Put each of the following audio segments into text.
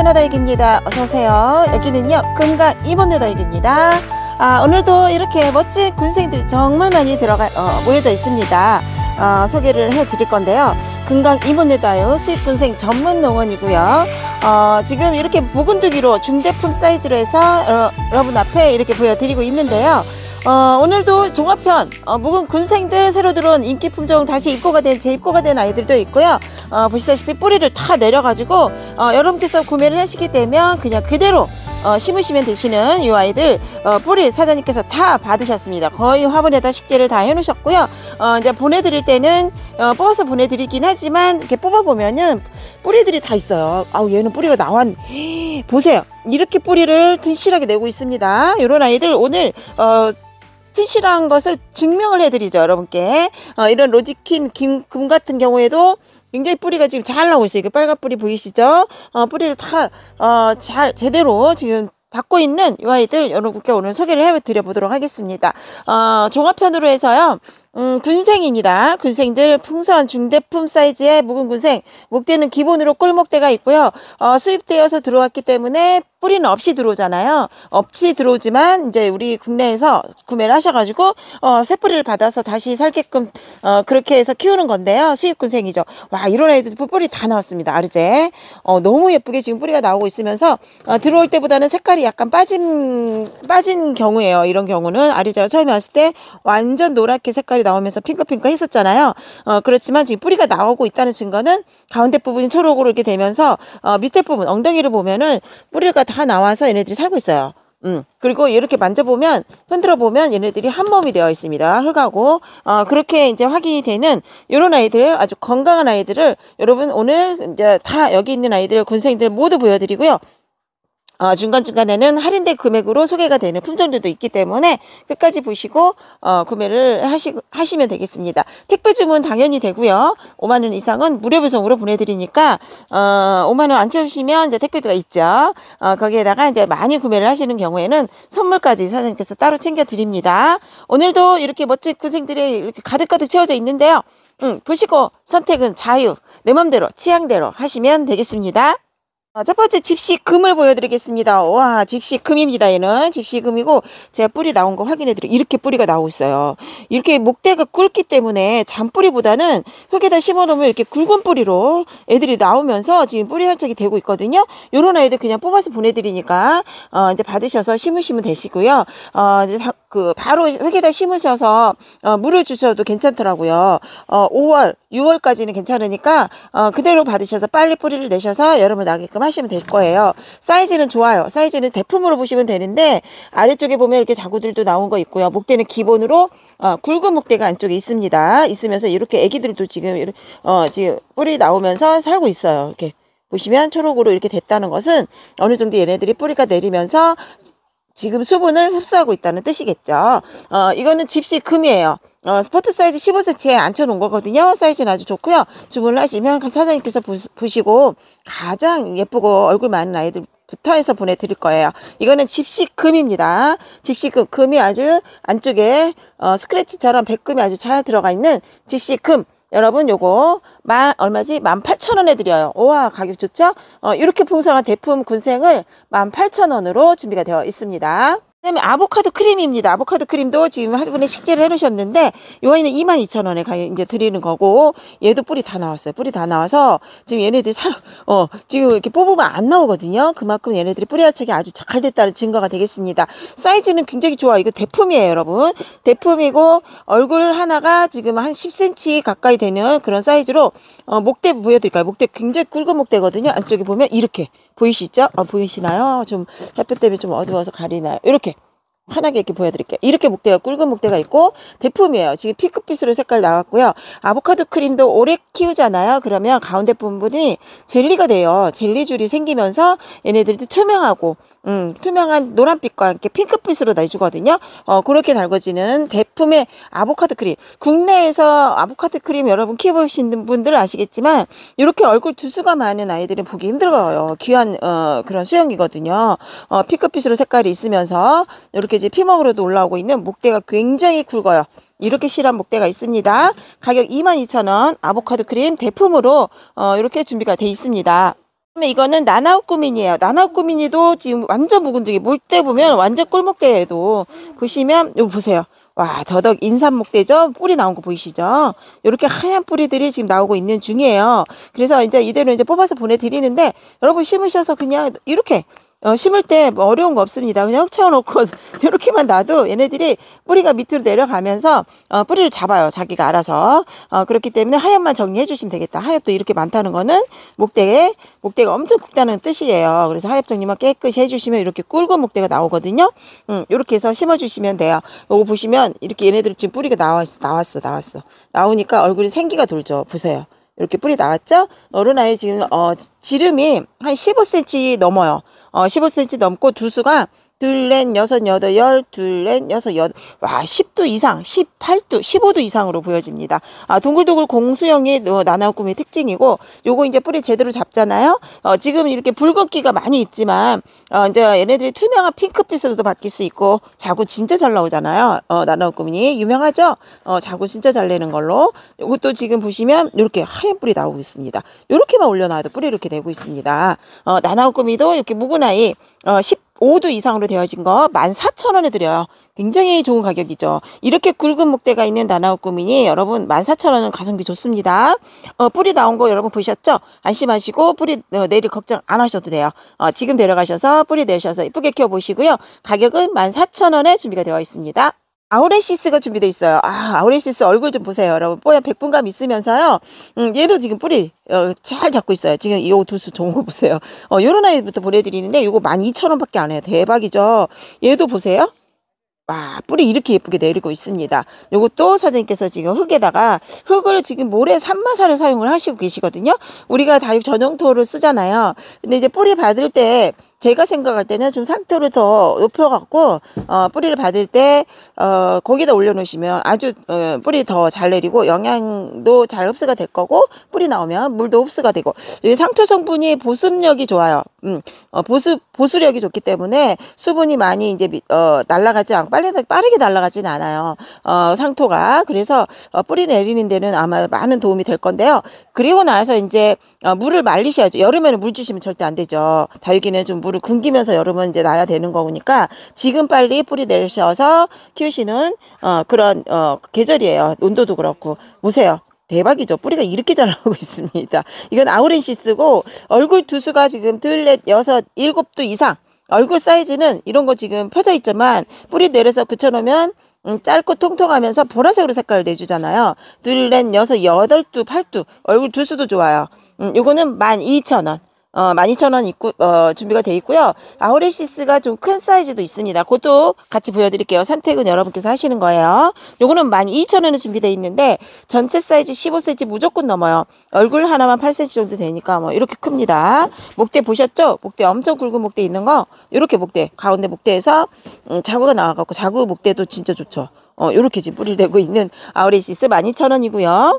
천하다육입니다. 어서오세요. 여기는요 금강 임원로다육입니다. 오늘도 이렇게 멋진 군생들이 정말 많이 모여져 있습니다. 소개를 해 드릴 건데요. 금강 임원로다육 수입군생 전문 농원이고요. 지금 이렇게 묵은두기로 중대품 사이즈로 해서 여러분 앞에 이렇게 보여드리고 있는데요. 오늘도 종합편 묵은 군생들 새로 들어온 인기 품종 다시 재입고가 된 아이들도 있고요. 보시다시피 뿌리를 다 내려가지고 여러분께서 구매를 하시게 되면 그냥 그대로 심으시면 되시는 이 아이들 뿌리 사장님께서 다 받으셨습니다. 거의 화분에다 식재를 다 해놓으셨고요. 이제 보내드릴 때는 뽑아서 보내드리긴 하지만 이렇게 뽑아보면은 뿌리들이 다 있어요. 얘는 뿌리가 보세요. 이렇게 뿌리를 튼실하게 내고 있습니다. 이런 아이들 오늘 튼실한 것을 증명을 해드리죠, 여러분께. 이런 로지킨 금 같은 경우에도 굉장히 뿌리가 지금 잘 나오고 있어요. 이게 빨간 뿌리 보이시죠? 뿌리를 다 제대로 지금 받고 있는 이 아이들 여러분께 오늘 소개를 해드려 보도록 하겠습니다. 종합편으로 해서요. 군생입니다. 군생들 풍선 중대품 사이즈의 묵은 군생. 목대는 기본으로 꿀목대가 있고요. 수입되어서 들어왔기 때문에 뿌리는 없이 들어오잖아요. 없이 들어오지만 이제 우리 국내에서 구매를 하셔가지고 새뿌리를 받아서 다시 살게끔 그렇게 해서 키우는 건데요. 수입 군생이죠. 와, 이런 아이들 뿌리 다 나왔습니다. 아르제. 너무 예쁘게 지금 뿌리가 나오고 있으면서 들어올 때보다는 색깔이 약간 빠진 경우예요. 이런 경우는 아르제가 처음에 왔을 때 완전 노랗게 색깔이 나오면서 핑크핑크 했었잖아요. 그렇지만 지금 뿌리가 나오고 있다는 증거는 가운데 부분이 초록으로 이렇게 되면서 밑에 부분 엉덩이를 보면은 뿌리가 다 나와서 얘네들이 살고 있어요. 그리고 이렇게 만져보면 흔들어 보면 얘네들이 한 몸이 되어 있습니다. 흙하고 그렇게 이제 확인이 되는 이런 아이들, 아주 건강한 아이들을 여러분 오늘 이제 다 여기 있는 아이들 군생들 모두 보여드리고요. 중간중간에는 할인된 금액으로 소개가 되는 품종들도 있기 때문에 끝까지 보시고 구매를 하시면 되겠습니다. 택배 주문 당연히 되고요. 5만원 이상은 무료 배송으로 보내드리니까 5만원 안 채우시면 이제 택배비가 있죠. 거기에다가 이제 많이 구매를 하시는 경우에는 선물까지 사장님께서 따로 챙겨드립니다. 오늘도 이렇게 멋진 군생들이 이렇게 가득가득 채워져 있는데요. 보시고 선택은 자유, 내 맘대로 취향대로 하시면 되겠습니다. 첫 번째 집시금을 보여드리겠습니다. 와, 집시금입니다. 얘는 집시금이고 제가 뿌리 나온 거 확인해드릴게요. 이렇게 뿌리가 나오고 있어요. 이렇게 목대가 굵기 때문에 잔뿌리보다는 흙에다 심어놓으면 이렇게 굵은 뿌리로 애들이 나오면서 지금 뿌리 활착이 되고 있거든요. 요런 아이들 그냥 뽑아서 보내드리니까 이제 받으셔서 심으시면 되시고요. 이제 바로 흙에다 심으셔서 물을 주셔도 괜찮더라고요. 5월, 6월까지는 괜찮으니까 그대로 받으셔서 빨리 뿌리를 내셔서 여름을 나게끔 하시면 될 거예요. 사이즈는 좋아요. 사이즈는 대품으로 보시면 되는데 아래쪽에 보면 이렇게 자구들도 나온 거 있고요. 목대는 기본으로 굵은 목대가 안쪽에 있으면서 이렇게 애기들도 지금 뿌리 나오면서 살고 있어요. 이렇게 보시면 초록으로 이렇게 됐다는 것은 어느 정도 얘네들이 뿌리가 내리면서 지금 수분을 흡수하고 있다는 뜻이겠죠. 이거는 집시금이에요. 스포트 사이즈 15cm에 앉혀놓은 거거든요. 사이즈는 아주 좋고요. 주문을 하시면 사장님께서 보시고 가장 예쁘고 얼굴 많은 아이들부터 해서 보내드릴 거예요. 이거는 집시금입니다. 집시금, 금이 아주 안쪽에 스크래치처럼 백금이 아주 잘 들어가 있는 집시금. 여러분 요거 얼마지? 18,000원에 드려요. 우와, 가격 좋죠? 이렇게 풍성한 대품 군생을 18,000원으로 준비가 되어 있습니다. 그다음에 아보카도 크림입니다. 아보카도 크림도 지금 한 분에 식재를 해놓으셨는데 이 아이는 22,000원에 이제 드리는 거고 얘도 뿌리 다 나왔어요. 뿌리 다 나와서 지금 얘네들이 지금 이렇게 뽑으면 안 나오거든요. 그만큼 얘네들이 뿌리 활착이 아주 잘 됐다는 증거가 되겠습니다. 사이즈는 굉장히 좋아요. 이거 대품이에요, 여러분. 대품이고 얼굴 하나가 지금 한 10cm 가까이 되는 그런 사이즈로 목대 보여드릴까요? 목대 굉장히 굵은 목대거든요. 안쪽에 보면 이렇게 보이시죠? 보이시나요? 좀 햇볕 때문에 좀 어두워서 가리나요? 이렇게 환하게 이렇게 보여드릴게요. 이렇게 목대가 굵은 목대가 있고 대품이에요. 지금 핑크빛으로 색깔 나왔고요. 아보카도 크림도 오래 키우잖아요. 그러면 가운데 부분이 젤리가 돼요. 젤리줄이 생기면서 얘네들이 투명하고 투명한 노란빛과 이렇게 핑크빛으로 내주거든요. 그렇게 달궈지는 대품의 아보카도 크림. 국내에서 아보카도 크림 여러분 키워보시는 분들은 아시겠지만 이렇게 얼굴 두수가 많은 아이들은 보기 힘들어요. 귀한 그런 수영이거든요. 핑크빛으로 색깔이 있으면서 이렇게 이제 피멍으로도 올라오고 있는 목대가 굉장히 굵어요. 이렇게 실한 목대가 있습니다. 가격 22,000원 아보카도 크림 대품으로 이렇게 준비가 되어 있습니다. 이거는 나나우꾸미니에요. 나나우꾸미니도 지금 완전 묵은둥이. 물때 보면 완전 꿀목대에도 보시면 이거 보세요. 와, 더덕 인삼목대죠? 뿌리 나온 거 보이시죠? 이렇게 하얀 뿌리들이 지금 나오고 있는 중이에요. 그래서 이제 이대로 이제 뽑아서 보내드리는데 여러분 심으셔서 그냥 이렇게 심을 때 뭐 어려운 거 없습니다. 그냥 흙 채워놓고 이렇게만 놔도 얘네들이 뿌리가 밑으로 내려가면서 뿌리를 잡아요. 자기가 알아서. 그렇기 때문에 하엽만 정리해 주시면 되겠다. 하엽도 이렇게 많다는 거는 목대가 엄청 굵다는 뜻이에요. 그래서 하엽 정리만 깨끗이 해주시면 이렇게 굵은 목대가 나오거든요. 이렇게 해서 심어주시면 돼요. 요거 보시면 이렇게 얘네들 지금 뿌리가 나왔어. 나오니까 얼굴이 생기가 돌죠. 보세요. 이렇게 뿌리 나왔죠? 어른 아이 지금 지름이 한 15cm 넘어요. 15cm 넘고 두수가 둘넷 여섯 여덟 열 둘넷 여섯 여덟 와 10도 이상 18도 15도 이상으로 보여집니다. 동글동글 공수형이 나나우꾸미의 특징이고 요거 이제 뿌리 제대로 잡잖아요. 지금 이렇게 붉은기가 많이 있지만 이제 얘네들이 투명한 핑크빛으로도 바뀔 수 있고 자구 진짜 잘 나오잖아요. 나나우꾸미 유명하죠. 자구 진짜 잘 내는 걸로 요것도 지금 보시면 이렇게 하얀 뿌리 나오고 있습니다. 요렇게만 올려놔도 뿌리 이렇게 내고 있습니다. 나나우꾸미도 이렇게 묵은 아이 15도 이상으로 되어진 거 14,000원에 드려요. 굉장히 좋은 가격이죠. 이렇게 굵은 목대가 있는 나나우꾸미니 여러분 14,000원은 가성비 좋습니다. 뿌리 나온 거 여러분 보셨죠? 안심하시고 뿌리 내릴 걱정 안 하셔도 돼요. 지금 데려가셔서 뿌리 내셔서 이쁘게 키워보시고요. 가격은 14,000원에 준비가 되어 있습니다. 아우레시스가 준비되어 있어요. 아우레시스 얼굴 좀 보세요. 여러분 뽀얀 백분감 있으면서요. 얘도 지금 뿌리 잘 잡고 있어요. 지금 이 두수 좋은 거 보세요. 요런 아이부터 보내드리는데 이거 12,000원밖에 안 해요. 대박이죠. 얘도 보세요. 와, 뿌리 이렇게 예쁘게 내리고 있습니다. 요것도 사장님께서 지금 흙을 지금 모래 산마사를 사용을 하시고 계시거든요. 우리가 다육 전용토를 쓰잖아요. 근데 이제 뿌리 받을 때 제가 생각할 때는 좀 상토를 더 높여갖고 뿌리를 받을 때 거기다 올려놓으시면 아주 뿌리 더 잘 내리고 영양도 잘 흡수가 될 거고 뿌리 나오면 물도 흡수가 되고 이 상토 성분이 보습력이 좋아요. 보수력이 좋기 때문에 수분이 많이 이제 날아가지 않고 빠르게 날아가지는 않아요. 상토가 그래서 뿌리 내리는 데는 아마 많은 도움이 될 건데요. 그리고 나서 이제 물을 말리셔야죠. 여름에는 물 주시면 절대 안 되죠. 다육이는 좀 물을 굶기면서 여름은 이제 놔야 되는 거니까 지금 빨리 뿌리 내셔서 키우시는 그런 계절이에요. 온도도 그렇고 보세요. 대박이죠. 뿌리가 이렇게 잘 나오고 있습니다. 이건 아우렌시스고 얼굴 두수가 지금 둘, 넷, 여섯, 일곱도 이상 얼굴 사이즈는 이런 거 지금 펴져 있지만 뿌리 내려서 그쳐놓으면 짧고 통통하면서 보라색으로 색깔을 내주잖아요. 둘, 넷, 여섯, 여덟 두, 8두 얼굴 두수도 좋아요. 요거는 12,000원. 12,000원 있고, 준비가 돼 있고요. 아우레시스가 좀 큰 사이즈도 있습니다. 그것도 같이 보여드릴게요. 선택은 여러분께서 하시는 거예요. 요거는 12,000원에 준비되어 있는데, 전체 사이즈 15cm 무조건 넘어요. 얼굴 하나만 8cm 정도 되니까 뭐 이렇게 큽니다. 목대 보셨죠? 목대 엄청 굵은 목대 있는 거, 이렇게 목대, 가운데 목대에서 자구가 나와갖고, 자구 목대도 진짜 좋죠. 요렇게 지금 뿌리를 내고 있는 아우레시스 12,000원이고요.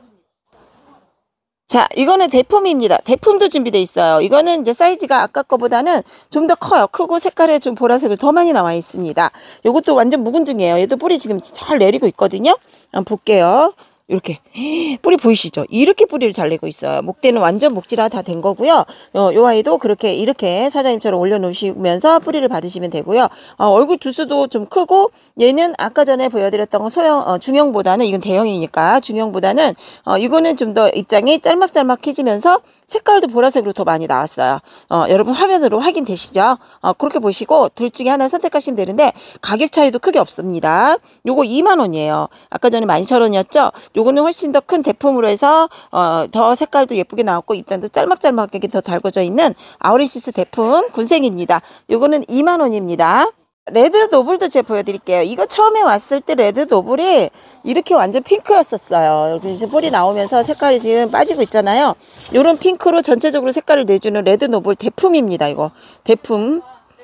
자, 이거는 대품입니다. 대품도 준비되어 있어요. 이거는 이제 사이즈가 아까 거보다는 좀 더 커요. 크고 색깔에 좀 보라색을 더 많이 나와 있습니다. 요것도 완전 묵은둥이에요. 얘도 뿌리 지금 잘 내리고 있거든요. 한번 볼게요. 이렇게 뿌리 보이시죠? 이렇게 뿌리를 잘 내고 있어요. 목대는 완전 목질화 다 된 거고요. 요 아이도 이렇게 사장님처럼 올려놓으시면서 뿌리를 받으시면 되고요. 얼굴 두수도 좀 크고 얘는 아까 전에 보여드렸던 거 중형보다는 이건 대형이니까 중형보다는 이거는 좀 더 입장이 짤막짤막해지면서 색깔도 보라색으로 더 많이 나왔어요. 여러분 화면으로 확인되시죠? 그렇게 보시고 둘 중에 하나 선택하시면 되는데 가격 차이도 크게 없습니다. 요거 20,000원이에요. 아까 전에 12,000원이었죠? 요거는 훨씬 더 큰 대품으로 해서 더 색깔도 예쁘게 나왔고 입장도 짤막짤막하게 더 달궈져 있는 아우레시스 대품 군생입니다. 요거는 20,000원입니다. 레드 노블도 제가 보여드릴게요. 이거 처음에 왔을 때 레드 노블이 이렇게 완전 핑크였었어요. 여기 이제 뿌리 나오면서 색깔이 지금 빠지고 있잖아요. 요런 핑크로 전체적으로 색깔을 내주는 레드 노블 대품입니다. 이거 대품.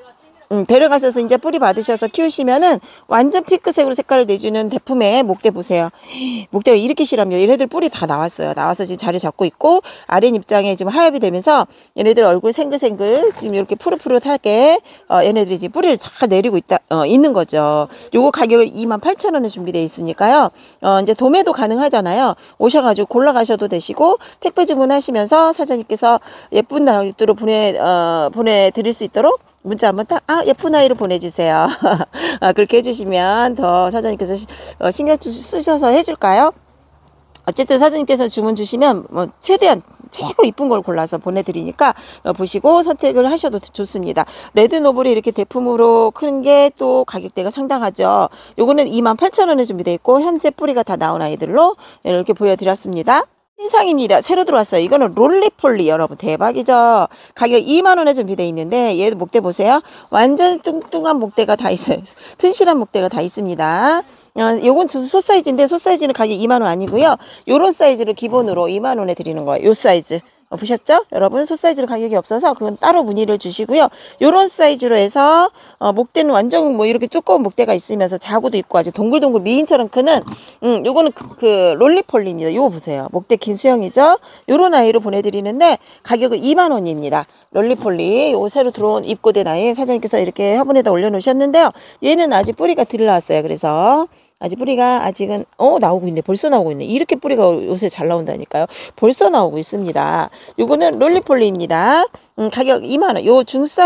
데려가셔서 이제 뿌리 받으셔서 키우시면은 완전 핑크색으로 색깔을 내주는 대품의 목대 보세요. 목대가 이렇게 실합니다. 얘네들 뿌리 다 나왔어요. 나와서 지금 자리 잡고 있고 아랫입장에 지금 하엽이 되면서 얘네들 얼굴 생글생글 지금 이렇게 푸릇푸릇하게 얘네들이 지금 뿌리를 잘 내리고 있는 거죠. 요거 가격은 28,000원에 준비되어 있으니까요. 이제 도매도 가능하잖아요. 오셔가지고 골라가셔도 되시고 택배 주문하시면서 사장님께서 예쁜 나이로 보내드릴 수 있도록 문자 한번 예쁜 아이로 보내주세요. 그렇게 해주시면 더 사장님께서 신경 쓰셔서 해줄까요? 어쨌든 사장님께서 주문 주시면 뭐 최대한 최고 이쁜 걸 골라서 보내드리니까 보시고 선택을 하셔도 좋습니다. 레드노블이 이렇게 대품으로 큰 게 또 가격대가 상당하죠. 요거는 28,000원에 준비되어 있고 현재 뿌리가 다 나온 아이들로 이렇게 보여드렸습니다. 신상입니다. 새로 들어왔어요. 이거는 롤리폴리 여러분 대박이죠. 가격 2만원에 준비되어 있는데 얘도 목대 보세요. 완전 뚱뚱한 목대가 다 있어요. 튼실한 목대가 다 있습니다. 요건 소 사이즈인데 소 사이즈는 가격 2만원 아니고요. 요런 사이즈를 기본으로 2만원에 드리는 거예요. 요 사이즈. 보셨죠? 여러분 소 사이즈로 가격이 없어서 그건 따로 문의를 주시고요. 요런 사이즈로 해서 목대는 완전 뭐 이렇게 두꺼운 목대가 있으면서 자구도 있고 아주 동글동글 미인처럼 크는 요거는 그 롤리폴리입니다. 요거 보세요. 목대 긴 수영이죠? 요런 아이로 보내드리는데 가격은 2만원입니다. 롤리폴리 요거 새로 들어온 입고된 아이 사장님께서 이렇게 화분에다 올려놓으셨는데요. 얘는 아직 뿌리가 덜 나왔어요. 그래서 아직 뿌리가 아직은 나오고 있네. 벌써 나오고 있네. 이렇게 뿌리가 요새 잘 나온다니까요. 벌써 나오고 있습니다. 요거는 롤리폴리입니다. 가격 2만원. 요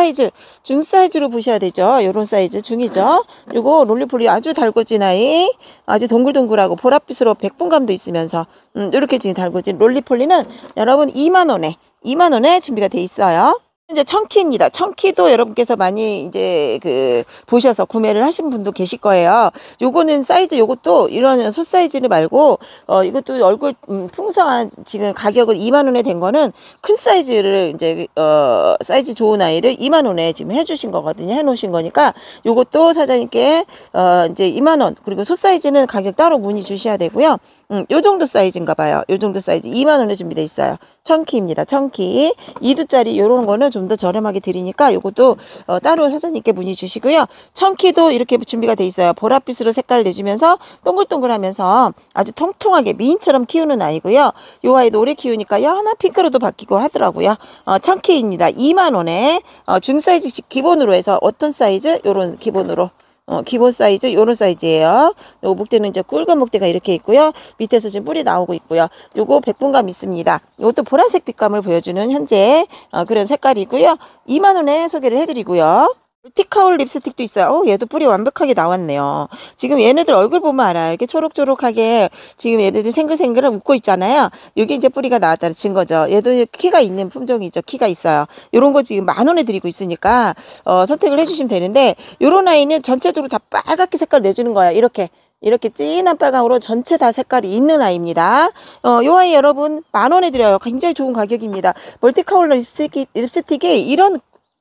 중사이즈로 보셔야 되죠. 요런 사이즈 중이죠. 요거 롤리폴리 아주 달궈진 아이, 아주 동글동글하고 보랏빛으로 백분감도 있으면서 요렇게 지금 달궈진 롤리폴리는 여러분 2만원에 준비가 돼 있어요. 이제 청키입니다. 청키도 여러분께서 많이 이제 보셔서 구매를 하신 분도 계실 거예요. 요거는 사이즈 요것도 이런 소 사이즈를 말고 이것도 얼굴 풍성한 지금 가격은 2만원에 된 거는 큰 사이즈를 이제 사이즈 좋은 아이를 2만원에 지금 해주신 거거든요. 해놓으신 거니까 요것도 사장님께 이제 2만원 그리고 소 사이즈는 가격 따로 문의 주셔야 되고요. 요 정도 사이즈인가 봐요. 요 정도 사이즈 2만원에 준비되어 있어요. 청키입니다. 청키 2두짜리 요런 거는 좀 더 저렴하게 드리니까 요것도 따로 사장님께 문의 주시고요. 청키도 이렇게 준비가 돼 있어요. 보랏빛으로 색깔을 내주면서 동글동글하면서 아주 통통하게 미인처럼 키우는 아이고요. 요 아이도 오래 키우니까 연한 핑크로도 바뀌고 하더라고요. 청키입니다. 2만원에 중사이즈 기본으로 해서 어떤 사이즈? 요런 기본으로 기본 사이즈 요런 사이즈예요. 요 목대는 이제 굵은 목대가 이렇게 있고요. 밑에서 지금 뿌리 나오고 있고요. 요거 백분감 있습니다. 요것도 보라색 빛감을 보여주는 현재 그런 색깔이고요. 2만원에 소개를 해드리고요. 멀티카울 립스틱도 있어요. 얘도 뿌리 완벽하게 나왔네요. 지금 얘네들 얼굴 보면 알아요. 이렇게 초록초록하게 지금 얘네들 생글생글 웃고 있잖아요. 이게 이제 뿌리가 나왔다는 증거죠. 얘도 키가 있는 품종이죠. 키가 있어요. 요런 거 지금 10,000원에 드리고 있으니까 선택을 해주시면 되는데 요런 아이는 전체적으로 다 빨갛게 색깔 내주는 거예요. 이렇게 진한 빨강으로 전체 다 색깔이 있는 아이입니다. 요 아이 여러분 10,000원에 드려요. 굉장히 좋은 가격입니다. 멀티카울 립스틱이 이런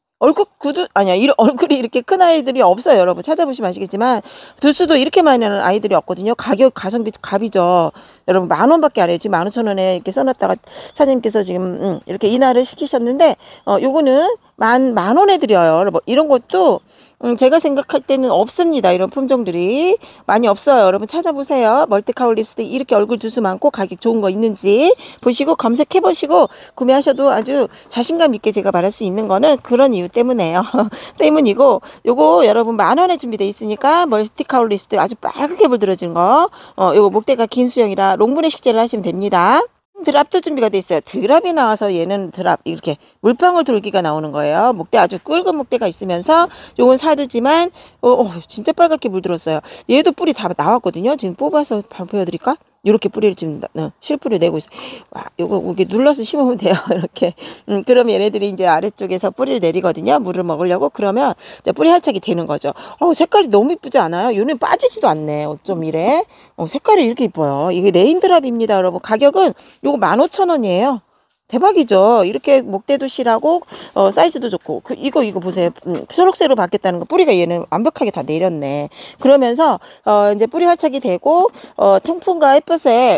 이런 얼굴이 이렇게 큰 아이들이 없어요. 여러분 찾아보시면 아시겠지만 두수도 이렇게 많이 하는 아이들이 없거든요. 가격 가성비 갑이죠. 여러분 10,000원밖에 안 해요. 지금 15,000원에 이렇게 써놨다가 사장님께서 지금 이렇게 인하를 시키셨는데 요거는 만 원에 드려요. 여러분 이런 것도 제가 생각할 때는 없습니다. 이런 품종들이 많이 없어요. 여러분 찾아보세요. 멀티카울 립스틱 이렇게 얼굴 두수 많고 가격 좋은 거 있는지 보시고 검색해 보시고 구매하셔도 아주 자신감 있게 제가 말할 수 있는 거는 그런 이유 때문에요. 때문이고 요거 여러분 10,000원에 준비되어 있으니까 멀티카울 립스틱 아주 빨갛게 물들어진 거 요거 목대가 긴 수영이라 롱분해 식재를 하시면 됩니다. 드랍도 준비가 돼 있어요. 드랍이 나와서 얘는 드랍 이렇게 물방울 돌기가 나오는 거예요. 목대 아주 굵은 목대가 있으면서 요건 사두지만 진짜 빨갛게 물들었어요. 얘도 뿌리 다 나왔거든요. 지금 뽑아서 보여드릴까? 이렇게 뿌리를 지금 실뿌리 내고 있어요. 와, 요거 이렇게 눌러서 심으면 돼요. 이렇게. 그럼 얘네들이 이제 아래쪽에서 뿌리를 내리거든요. 물을 먹으려고. 그러면 이제 뿌리 할착이 되는 거죠. 색깔이 너무 이쁘지 않아요? 얘는 빠지지도 않네. 어쩜 이래? 색깔이 이렇게 이뻐요. 이게 레인드랍입니다, 여러분. 가격은 요거 15,000원이에요. 대박이죠. 이렇게 목대도 실하고 사이즈도 좋고 이거 보세요. 초록색으로 바뀌었다는 거. 뿌리가 얘는 완벽하게 다 내렸네. 그러면서 이제 뿌리 활착이 되고 통풍과 햇볕에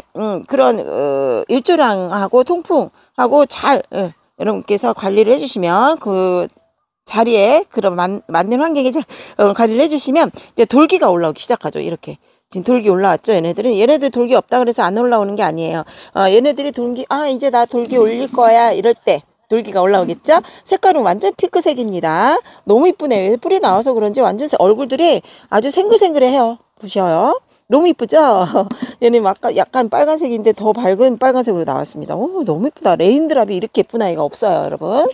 그런 일조량하고 통풍하고 잘 여러분께서 관리를 해주시면 자리에 그런 맞는 환경에 관리를 해주시면 이제 돌기가 올라오기 시작하죠. 이렇게. 지금 돌기 올라왔죠. 얘네들 돌기 없다 그래서 안 올라오는 게 아니에요. 얘네들이 돌기 이제 나 돌기 올릴 거야 이럴 때 돌기가 올라오겠죠. 색깔은 완전 핑크색입니다. 너무 이쁘네요. 뿌리 나와서 그런지 완전 얼굴들이 아주 생글생글해요. 보셔요. 너무 이쁘죠? 얘는 약간 빨간색인데 더 밝은 빨간색으로 나왔습니다. 오, 너무 이쁘다. 레인드랍이 이렇게 예쁜 아이가 없어요, 여러분.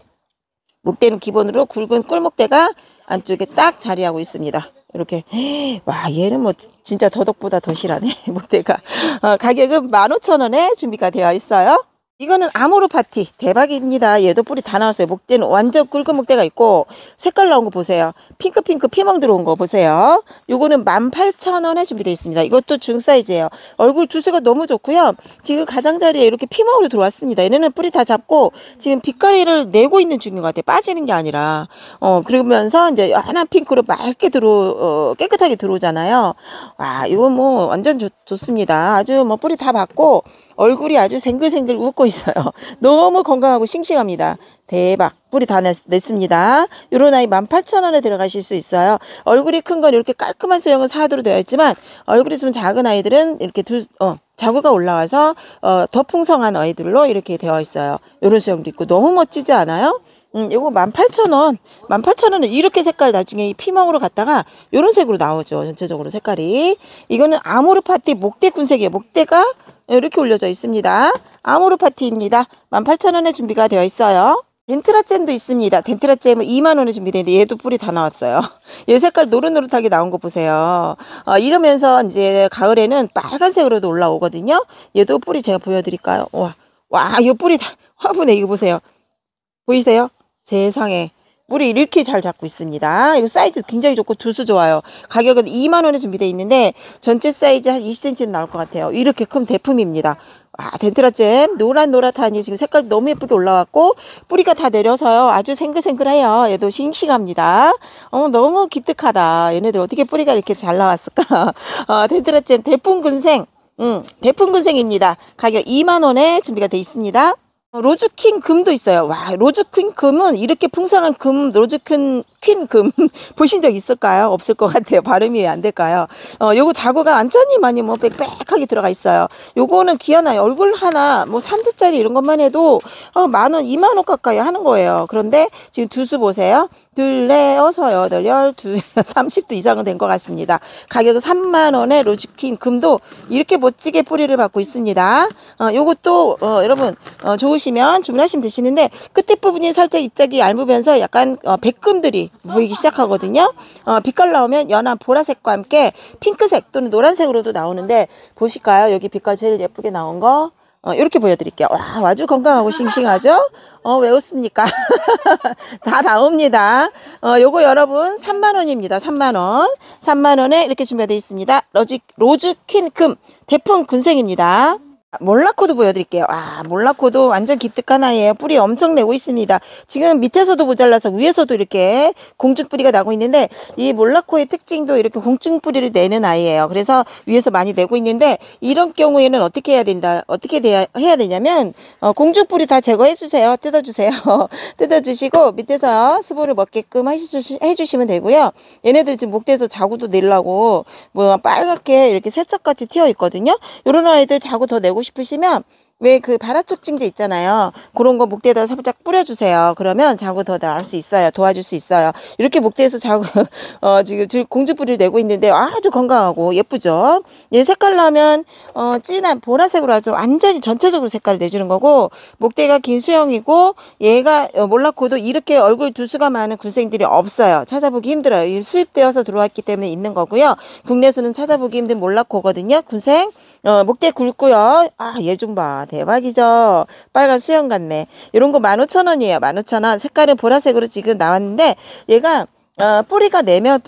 목대는 기본으로 굵은 꿀목대가 안쪽에 딱 자리하고 있습니다. 이렇게. 와, 얘는 뭐 진짜 더덕보다 더 실하네. 목대가. 가격은 15,000원에 준비가 되어 있어요. 이거는 아모르 파티 대박입니다. 얘도 뿌리 다 나왔어요. 목대는 완전 굵은 목대가 있고 색깔 나온 거 보세요. 핑크핑크 피멍 들어온 거 보세요. 요거는 18,000원에 준비되어 있습니다. 이것도 중 사이즈예요. 얼굴 두수가 너무 좋고요. 지금 가장자리에 이렇게 피멍으로 들어왔습니다. 얘네는 뿌리 다 잡고 지금 빛깔을 내고 있는 중인 것 같아요. 빠지는 게 아니라. 그러면서 이제 하나 핑크로 맑게 깨끗하게 들어오잖아요. 와, 이거 뭐 완전 좋습니다. 아주 뭐 뿌리 다 받고 얼굴이 아주 생글생글 웃고 있어요. 너무 건강하고 싱싱합니다. 대박. 뿌리 다 냈습니다. 요런 아이 18,000원에 들어가실 수 있어요. 얼굴이 큰 건 이렇게 깔끔한 수영은 4도로 되어 있지만 얼굴이 좀 작은 아이들은 이렇게 자구가 올라와서 더 풍성한 아이들로 이렇게 되어 있어요. 요런 수영도 있고 너무 멋지지 않아요? 요거 18,000원. 18,000원은 이렇게 색깔 나중에 이 피멍으로 갔다가 요런 색으로 나오죠. 전체적으로 색깔이. 이거는 아모르 파티 목대 군색이에요. 목대가 이렇게 올려져 있습니다. 아모르 파티입니다. 18,000원에 준비가 되어 있어요. 덴트라잼도 있습니다. 덴트라잼은 2만원에 준비되는데 얘도 뿌리 다 나왔어요. 얘 색깔 노릇노릇하게 나온 거 보세요. 이러면서 이제 가을에는 빨간색으로도 올라오거든요. 얘도 뿌리 제가 보여드릴까요? 와, 이 뿌리 다 화분에 이거 보세요. 보이세요? 세상에. 뿌리 이렇게 잘 잡고 있습니다. 이거 사이즈 굉장히 좋고 두수 좋아요. 가격은 2만원에 준비되어 있는데 전체 사이즈 한 20cm는 나올 것 같아요. 이렇게 큰 대품입니다. 덴트라잼 노릇노릇하니 지금 색깔 너무 예쁘게 올라왔고 뿌리가 다 내려서요. 아주 생글생글해요. 얘도 싱싱합니다. 너무 기특하다. 얘네들 어떻게 뿌리가 이렇게 잘 나왔을까? 덴트라잼 대풍근생 대풍근생입니다. 가격 2만원에 준비가 되어 있습니다. 로즈퀸 금도 있어요. 와, 로즈퀸 금은 이렇게 풍성한 금, 로즈퀸 금 보신 적 있을까요? 없을 것 같아요. 발음이 왜 안 될까요? 요거 자구가 완전히 많이 뭐 빽빽하게 들어가 있어요. 요거는 귀하나요? 얼굴 하나 뭐 3두짜리 이런 것만 해도 10,000원, 20,000원 가까이 하는 거예요. 그런데 지금 두수 보세요. 둘, 넷, 여섯, 여덟, 열, 30도 이상은 된 것 같습니다. 가격은 3만원에 로즈퀸 금도 이렇게 멋지게 뿌리를 받고 있습니다. 요것도 여러분 좋으시면 주문하시면 되시는데 끝에 부분이 살짝 잎짝이 얇으면서 약간 백금들이 보이기 시작하거든요. 빛깔 나오면 연한 보라색과 함께 핑크색 또는 노란색으로도 나오는데 보실까요? 여기 빛깔 제일 예쁘게 나온 거 이렇게 보여드릴게요. 와, 아주 건강하고 싱싱하죠? 왜 웃습니까? 다 나옵니다. 요거 여러분 3만원입니다. 3만원. 3만원에 이렇게 준비가 되어 있습니다. 로즈퀸 금 대풍 군생입니다. 몰라코도 보여드릴게요. 몰라코도 완전 기특한 아이예요. 뿌리 엄청 내고 있습니다. 지금 밑에서도 모자라서 위에서도 이렇게 공중뿌리가 나고 있는데 이 몰라코의 특징도 이렇게 공중뿌리를 내는 아이예요. 그래서 위에서 많이 내고 있는데 이런 경우에는 어떻게 해야 되냐면 공중뿌리 다 제거해 주세요. 뜯어주세요. 뜯어주시고 밑에서 스보를 먹게끔 해주시면 되고요. 얘네들 지금 목대에서 자구도 내려고 뭐 빨갛게 이렇게 새싹같이 튀어 있거든요. 이런 아이들 자구 더 내고 싶으시면 왜 그 발화촉진제 있잖아요. 그런 거 목대에다 살짝 뿌려주세요. 그러면 자구 더 나을 수 있어요. 도와줄 수 있어요. 이렇게 목대에서 자구 지금 공주뿌리를 내고 있는데 아주 건강하고 예쁘죠. 얘 색깔 나면 진한 보라색으로 아주 완전히 전체적으로 색깔을 내주는 거고 목대가 긴 수영이고 얘가 몰라코도 이렇게 얼굴 두수가 많은 군생들이 없어요. 찾아보기 힘들어요. 수입되어서 들어왔기 때문에 있는 거고요. 국내에서는 찾아보기 힘든 몰라코거든요. 군생 목대 굵고요. 얘 좀 봐. 대박이죠. 빨간 수영 같네. 이런 거 15,000원이에요. 15,000원. 색깔은 보라색으로 지금 나왔는데 얘가 뿌리가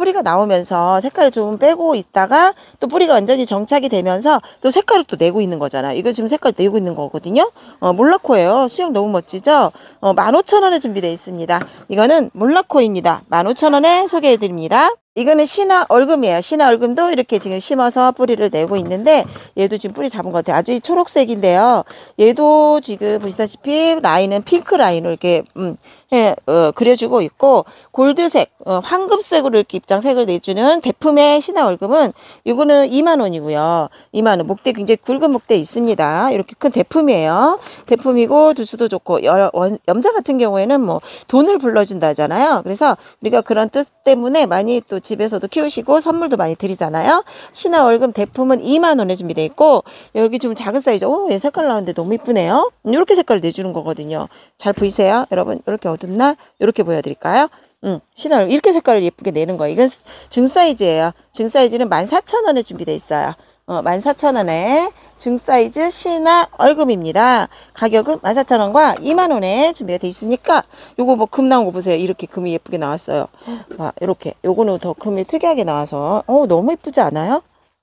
나오면서 색깔을 좀 빼고 있다가 또 뿌리가 완전히 정착이 되면서 또 색깔을 또 내고 있는 거잖아요. 이거 지금 색깔 내고 있는 거거든요. 몰라코예요. 수영 너무 멋지죠? 15,000원에 준비되어 있습니다. 이거는 몰라코입니다. 15,000원에 소개해 드립니다. 이거는 신화 얼금이에요. 신화 얼금도 이렇게 지금 심어서 뿌리를 내고 있는데 얘도 지금 뿌리 잡은 것 같아요. 아주 초록색인데요. 얘도 지금 보시다시피 라인은 핑크 라인으로 이렇게 그려주고 있고, 골드색, 황금색으로 이렇게 입장색을 내주는 대품의 신화 월금은 이거는 2만 원이고요. 2만 원. 목대 굉장히 굵은 목대 있습니다. 이렇게 큰 대품이에요. 대품이고 두수도 좋고, 염자 같은 경우에는 뭐 돈을 불러준다 하잖아요. 그래서 우리가 그런 뜻 때문에 많이 또 집에서도 키우시고 선물도 많이 드리잖아요. 신화 월금 대품은 2만 원에 준비되어 있고, 여기 좀 작은 사이즈, 얘 색깔 나오는데 너무 이쁘네요. 이렇게 색깔을 내주는 거거든요. 잘 보이세요? 여러분, 이렇게 어둡나? 이렇게 보여드릴까요? 신화 월금 이렇게 색깔을 예쁘게 내는 거예요. 이건 중사이즈예요. 중사이즈는 14,000원에 준비되어 있어요. 14,000원에 중사이즈 신화 월금입니다. 가격은 14,000원과 2만 원에 준비가 돼 있으니까, 요거 뭐 금 나온 거 보세요. 이렇게 금이 예쁘게 나왔어요. 이렇게 요거는 더 금이 특이하게 나와서 너무 예쁘지 않아요?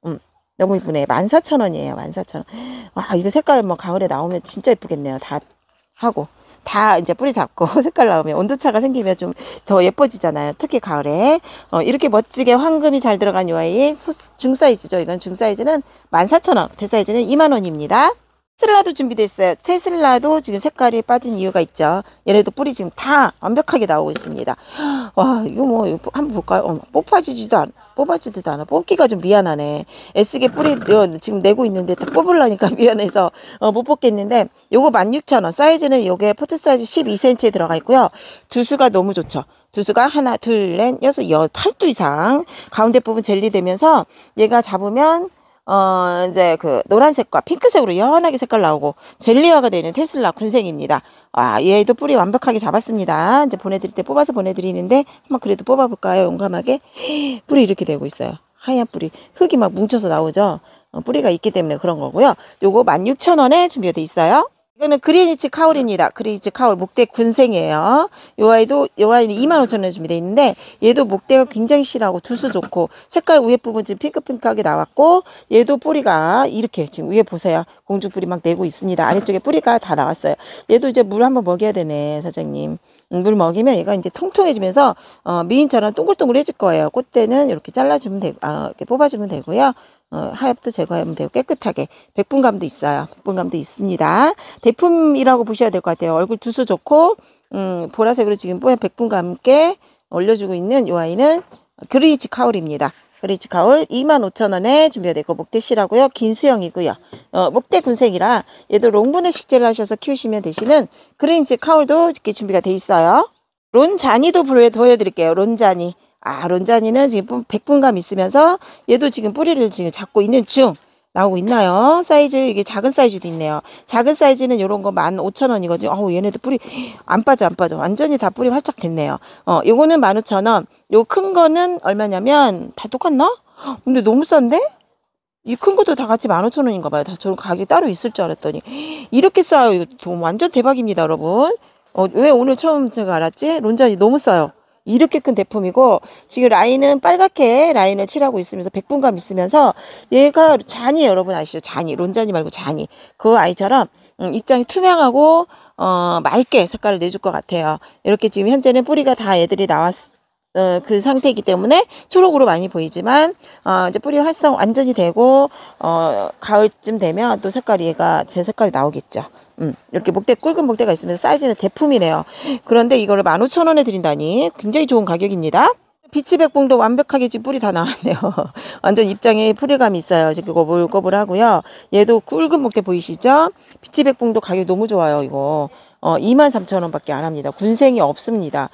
너무 예쁘네. 14,000원이에요. 14,000원. 와, 이거 색깔 뭐 가을에 나오면 진짜 예쁘겠네요. 다 하고 다 이제 뿌리 잡고 색깔 나오면 온도차가 생기면 좀 더 예뻐지잖아요. 특히 가을에. 이렇게 멋지게 황금이 잘 들어간 요 아이 중사이즈죠. 이건 중사이즈는 14,000원, 대사이즈는 2만 원입니다. 테슬라도 준비되어 있어요. 테슬라도 지금 색깔이 빠진 이유가 있죠. 얘네도 뿌리 지금 다 완벽하게 나오고 있습니다. 와, 이거 뭐 한번 볼까요? 뽑아지지도 않아. 뽑기가 좀 미안하네. 애쓰게 뿌리 지금 내고 있는데 다 뽑으려니까 미안해서 못 뽑겠는데, 요거 16,000원. 사이즈는 요게 포트 사이즈 12cm에 들어가 있고요. 두수가 너무 좋죠. 두수가 하나, 둘, 넷, 여섯, 8두 이상. 가운데 부분 젤리 되면서 얘가 잡으면 이제 그 노란색과 핑크색으로 연하게 색깔 나오고 젤리화가 되는 테슬라 군생입니다. 얘도 뿌리 완벽하게 잡았습니다. 이제 보내드릴 때 뽑아서 보내드리는데 한번 그래도 뽑아볼까요? 용감하게. 뿌리 이렇게 되고 있어요. 하얀 뿌리. 흙이 막 뭉쳐서 나오죠. 뿌리가 있기 때문에 그런 거고요. 요거 16,000원에 준비가 돼 있어요. 이거는 그리니치 카울입니다. 그리니치 카울 목대 군생이에요. 요 아이는 25,000원에 준비되어 있는데, 얘도 목대가 굉장히 실하고 두수 좋고 색깔 위에 부분 지금 핑크핑크하게 나왔고, 얘도 뿌리가 이렇게 지금 위에 보세요. 공주뿌리 막 내고 있습니다. 아래쪽에 뿌리가 다 나왔어요. 얘도 이제 물 한번 먹여야 되네, 사장님. 물 먹이면 얘가 이제 통통해지면서 미인처럼 동글동글해질 거예요. 꽃대는 이렇게 잘라주면 되고, 이렇게 뽑아주면 되고요. 하엽도 제거하면 되고 깨끗하게. 백분감도 있어요. 백분감도 있습니다. 대품이라고 보셔야 될 것 같아요. 얼굴 두수 좋고 보라색으로 지금 뽀얀 백분감 함께 올려주고 있는 이 아이는 그리니치 카울입니다. 그리니치 카울 25,000원에 준비가 되고, 목대 실하고요. 긴 수영이고요. 목대 군색이라 얘도 롱분해 식재를 하셔서 키우시면 되시는 그리니치 카울도 이렇게 준비가 돼 있어요. 론자니도 보여드릴게요. 론자니. 론자니는 지금 백분감 있으면서 얘도 지금 뿌리를 지금 잡고 있는 중. 나오고 있나요? 사이즈, 이게 작은 사이즈도 있네요. 작은 사이즈는 요런 거 15,000원이거든요. 얘네도 뿌리 안 빠져. 완전히 다 뿌리 활짝 됐네요. 요거는 15,000원. 요 큰 거는 얼마냐면, 다 똑같나? 근데 너무 싼데? 이 큰 것도 다 같이 15,000원인가 봐요. 다 저런 가격이 따로 있을 줄 알았더니 이렇게 싸요. 이거 완전 대박입니다, 여러분. 왜 오늘 처음 제가 알았지? 론자니 너무 싸요. 이렇게 큰 대품이고, 지금 라인은 빨갛게 라인을 칠하고 있으면서 백분감 있으면서, 얘가 잔이, 여러분 아시죠? 잔이. 론자니 말고 잔이. 그 아이처럼 입장이 투명하고 맑게 색깔을 내줄 것 같아요. 이렇게 지금 현재는 뿌리가 다 애들이 그 상태이기 때문에 초록으로 많이 보이지만, 이제 뿌리 활성 완전히 되고 가을쯤 되면 또 색깔이 얘가 제 색깔이 나오겠죠. 이렇게 목대 굵은 목대가 있으면서 사이즈는 대품이네요. 그런데 이거를 15,000원에 드린다니 굉장히 좋은 가격입니다. 비치백봉도 완벽하게 지금 뿌리 다 나왔네요. 완전 입장에 뿌리감이 있어요. 지금 꼬불꼬불하고요. 얘도 굵은 목대 보이시죠? 비치백봉도 가격이 너무 좋아요. 이거 23,000원 밖에 안 합니다. 군생이 없습니다.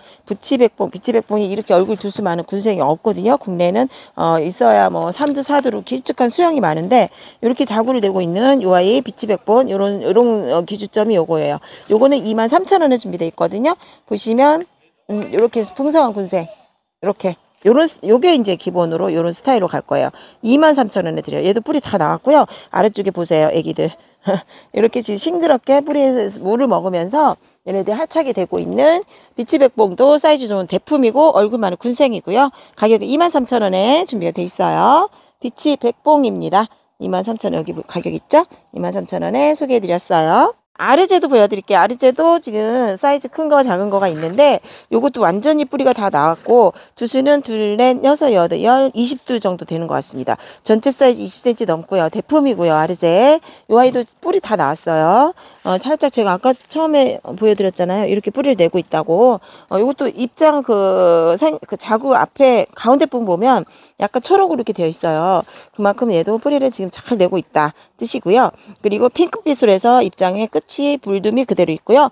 비치백봉이 이렇게 얼굴 두수 많은 군생이 없거든요. 국내는 있어야 뭐 3두 4두로 길쭉한 수영이 많은데, 이렇게 자구를 내고 있는 요 아이 비치백봉 요런 기준점이 요거예요. 요거는 23,000원에 준비되어 있거든요. 보시면 이렇게 풍성한 군생, 이렇게 요게 이제 기본으로 요런 스타일로 갈 거예요. 23,000원에 드려요. 얘도 뿌리 다 나왔고요. 아래쪽에 보세요, 애기들. 이렇게 지금 싱그럽게 뿌리에서 물을 먹으면서 얘네들 활착이 되고 있는 비치백봉도 사이즈 좋은 대품이고, 얼굴만은 군생이고요. 가격은 23,000원에 준비가 돼 있어요. 비치백봉입니다. 23,000원, 여기 가격 있죠? 23,000원에 소개해 드렸어요. 아르제도 보여드릴게요. 아르제도 지금 사이즈 큰 거 작은 거가 있는데 요것도 완전히 뿌리가 다 나왔고 두수는 둘, 넷, 여섯, 여덟, 20두 정도 되는 것 같습니다. 전체 사이즈 20cm 넘고요. 대품이고요. 아르제. 요 아이도 뿌리 다 나왔어요. 살짝 제가 아까 처음에 보여드렸잖아요. 이렇게 뿌리를 내고 있다고. 요것도 입장 그 자구 앞에 가운데 부분 보면 약간 초록으로 이렇게 되어 있어요. 그만큼 얘도 뿌리를 지금 잘 내고 있다 뜻이고요. 그리고 핑크빛으로 해서 입장의 끝이 물듬이 그대로 있고요.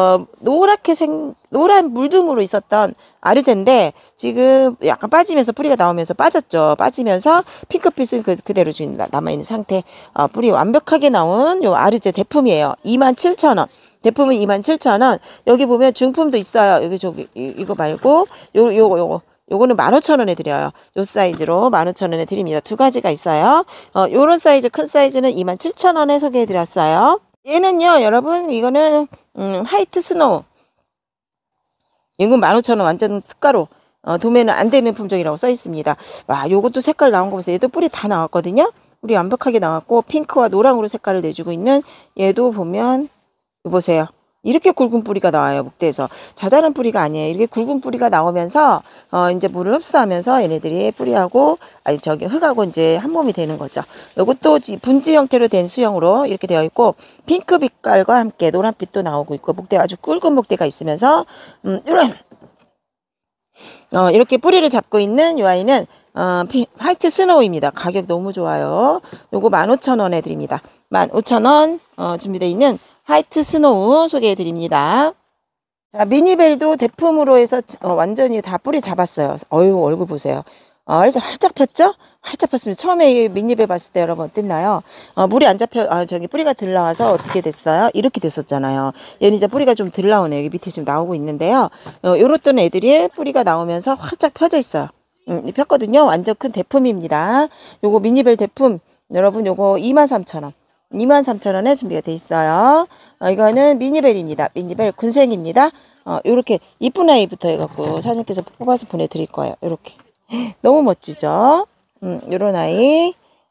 노란 물듬으로 있었던 아르제인데 지금 약간 빠지면서 뿌리가 나오면서 빠졌죠. 빠지면서 핑크빛은 그대로 지금 남아있는 상태. 뿌리 완벽하게 나온 요 아르제 대품이에요. 27,000원. 대품은 27,000원. 여기 보면 중품도 있어요. 여기 저기 이거 말고 요거는 15,000원에 드려요. 요 사이즈로 15,000원에 드립니다. 두 가지가 있어요. 요런 사이즈, 큰 사이즈는 27,000원에 소개해 드렸어요. 얘는요, 여러분, 이거는, 화이트 스노우. 이건 15,000원 완전 특가로, 도매는 안 되는 품종이라고 써 있습니다. 와, 요것도 색깔 나온 거 보세요. 얘도 뿌리 다 나왔거든요. 뿌리 완벽하게 나왔고, 핑크와 노랑으로 색깔을 내주고 있는 얘도 보면, 보세요. 이렇게 굵은 뿌리가 나와요. 묵대에서. 자잘한 뿌리가 아니에요. 이렇게 굵은 뿌리가 나오면서 이제 물을 흡수하면서 얘네들이 뿌리하고 흙하고 이제 한 몸이 되는 거죠. 이것도 분지 형태로 된 수영으로 이렇게 되어 있고 핑크 빛깔과 함께 노란빛도 나오고 있고 목대 아주 굵은 목대가 있으면서 이렇게 뿌리를 잡고 있는 이 아이는 화이트 스노우입니다. 가격 너무 좋아요. 요거 15,000원에 드립니다. 15,000원 준비되어 있는 화이트 스노우 소개해 드립니다. 자, 미니벨도 대품으로 해서 완전히 다 뿌리 잡았어요. 얼굴 보세요. 활짝 폈죠? 활짝 폈습니다. 처음에 미니벨 봤을 때 여러분 어땠나요? 물이 안 잡혀, 저기 뿌리가 들 나와서 어떻게 됐어요? 이렇게 됐었잖아요. 얘는 이제 뿌리가 좀 들 나오네요. 여기 밑에 지금 나오고 있는데요. 요렇던 애들이 뿌리가 나오면서 활짝 펴져 있어요. 폈거든요. 완전 큰 대품입니다. 요거 미니벨 대품, 여러분 요거 23,000원. 23,000원에 준비가 돼 있어요. 이거는 미니벨입니다. 미니벨 군생입니다. 요렇게 이쁜 아이부터 해갖고 사장님께서 뽑아서 보내드릴 거예요. 요렇게. 너무 멋지죠? 요런 아이.